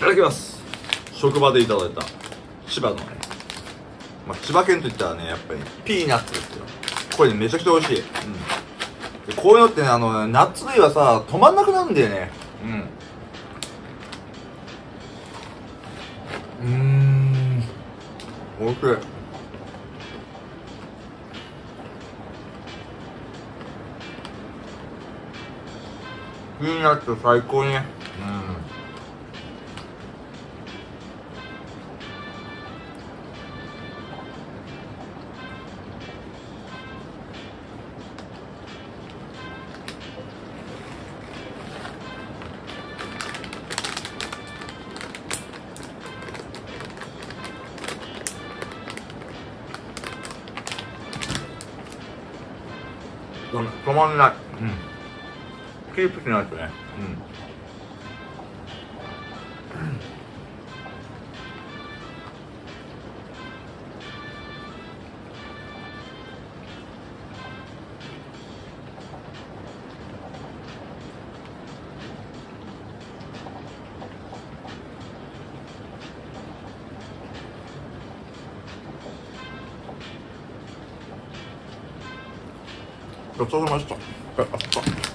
ただきます。職場でいただいた千葉のね、千葉県といったらね、やっぱりピーナッツですよ。これね、めちゃくちゃ美味しい。でこういうのってね、ナッツ類はさ、止まんなくなるんだよね。おいしい。ピーナッツ最高ね。止まんない。キープしないとね。ごちそうさまでした。